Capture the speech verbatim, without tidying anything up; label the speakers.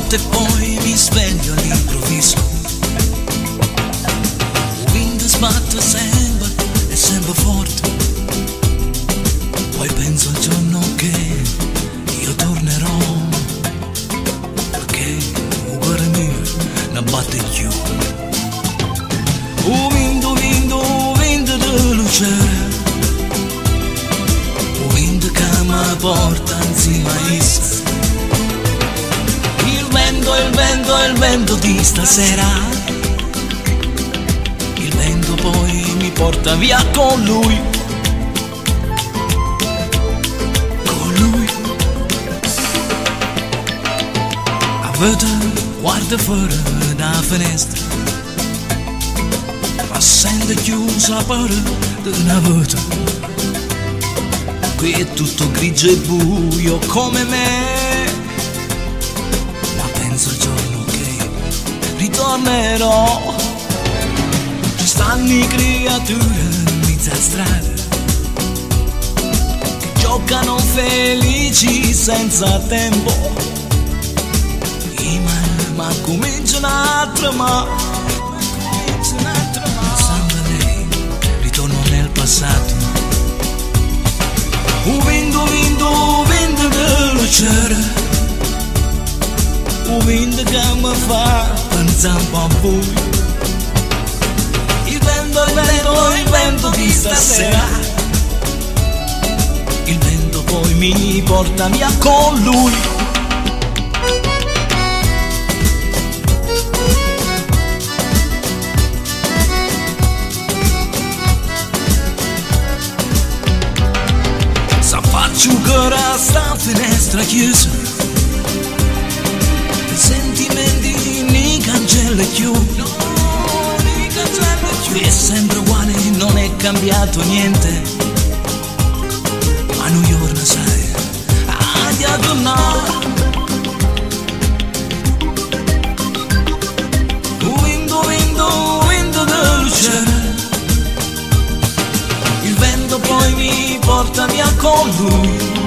Speaker 1: notte e poi mi sveglio all'improvviso. Il vento sbatte sempre e sempre forte. Poi penso al giorno che io tornerò, perché il cuore mio non batte più. Il vento, vento, vento di luce, il vento che mi porta insieme a essa. Il vento, il vento, il vento di stasera, il vento poi mi porta via con lui. Con lui. A volte guarda fuori da finestra, ma sente chiusa la porta di una volta. Qui è tutto grigio e buio come me, ma penso al giorno che ritornerò. Ci stanno creature in mezzo alla strada che giocano felici senza tempo. E ma, ma cominciano a tremare. Pensando a lei, ritorno nel passato. Un vento, vento, vento del cielo, un vento che mi fa pensare un po' a voi. Il vento, il vento, il vento di stasera, il vento poi mi porta via con lui. Asciugare sta finestra chiusa, sentimenti nei cancelli chiusi. No, nei cancelli chiusi. È sempre uguale, non è cambiato niente. Ma New York sai, a diagonale. Window, window, window del cielo. Il vento poi mi porta via con lui.